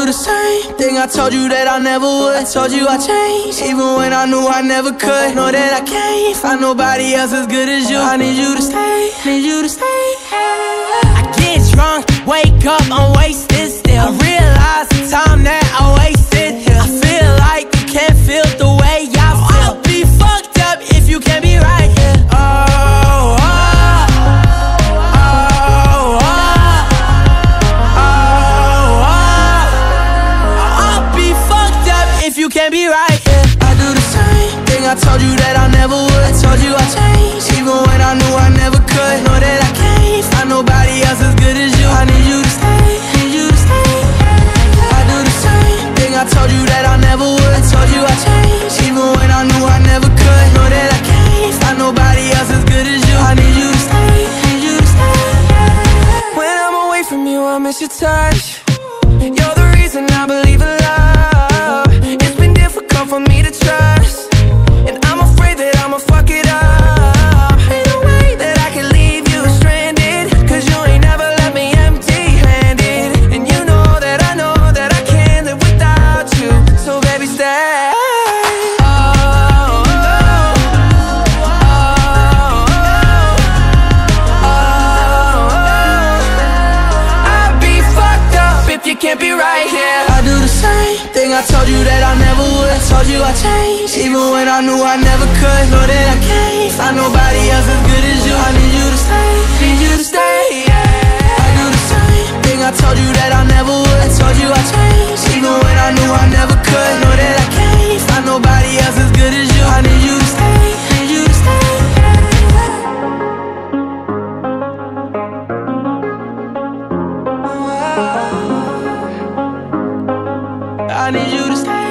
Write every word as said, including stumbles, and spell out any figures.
do the same thing I told you that I never would. I told you I changed, even when I knew I never could. Know that I can't find nobody else as good as you. I need you to stay, need you to stay. I get drunk, wake up, I'm wasted still. I realize the time that I wasted here. I feel like you can't feel the way I feel. I'll be fucked up if you can't be right here. Oh, oh, oh, oh, oh, oh. I'll be fucked up if you can't be right here. I do the same thing I told you that I never would. I told you I changed, even when I knew I never could. Know that I can't find nobody else as good as you. I need you to stay, need you to stay. I do the same thing I told you that I never would. I told you I changed, even when I knew I never could. Know that I can't find nobody else as good as you. I need you to stay, need you to stay. When I'm away from you, I miss your touch. You're the reason I believe in love. It's been difficult for me to trust, and I'm afraid that I'ma fuck it up. Ain't no way that I can leave you stranded, cause you ain't never left me empty-handed. And you know that I know that I can't live without you. So baby, stay. Oh, oh, oh, oh, oh. I'd be fucked up if you can't be right here. I do the same thing I told you that I never would. I told you I changed, even when I knew I never could. Know that I can't find nobody else as good as you. I need you to stay, need you to stay, yeah. I do the same thing I told you that I never would. I told you I changed, even when I knew I never could. Know that I can't find nobody else as good as you. I need you to stay, need you to stay, yeah. I need you to stay.